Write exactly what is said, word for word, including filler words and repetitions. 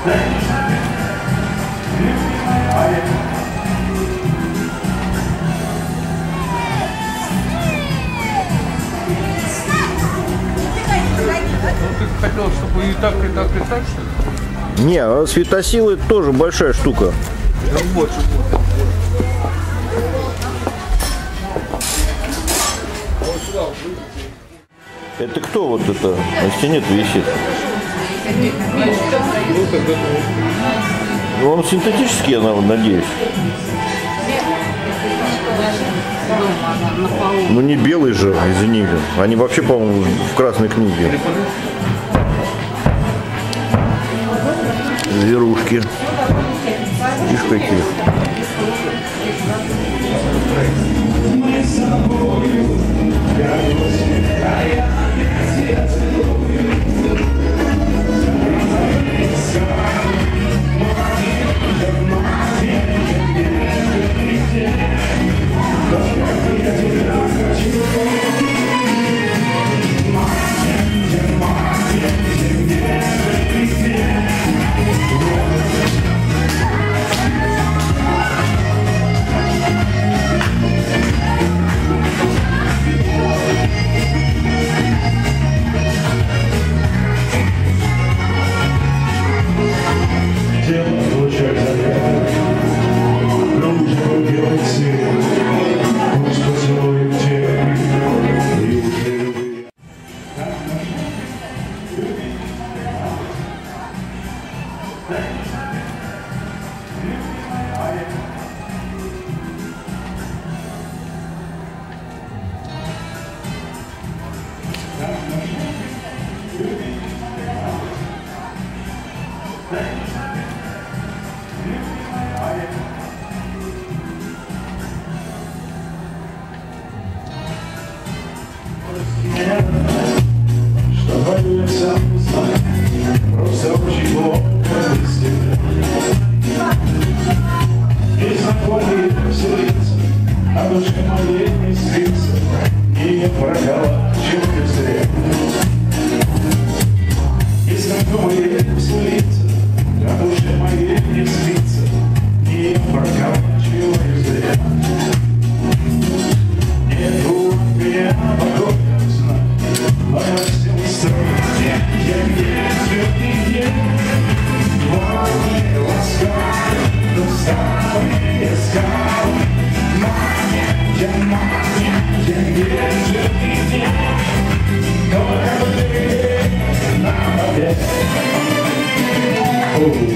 Ты хотел, чтобы и так, и так, и так, что ли? Не, а светосила это тоже большая штука. Да вот, вот. Это кто вот это на стене-то висит? Он синтетический, я надеюсь. Ну не белый же, извини. Они вообще, по-моему, в красной книге. Зверушки. Видишь, какие. Oh.